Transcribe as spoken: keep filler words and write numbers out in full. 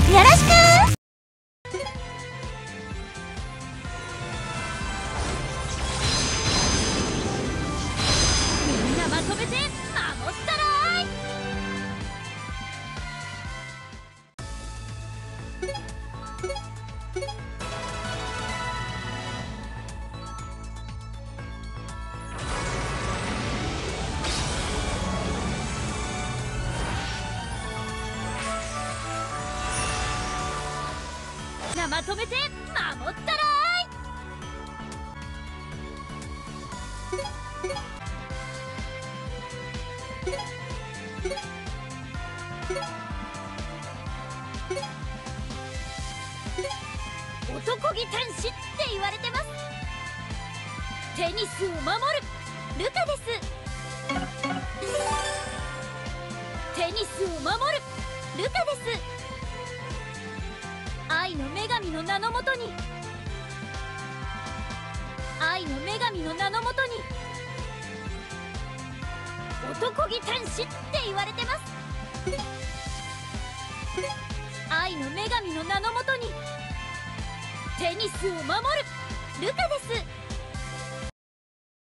よろしく。みんなまとめて守ったらい。まとめて守ったらい。男気天使って言われてます。テニスを守るルカです。テニスを守るルカです。愛の女神の名のもとに、愛の女神の名のもとに男気天使って言われてます。愛の女神の名のもとにテニスを守るルカです。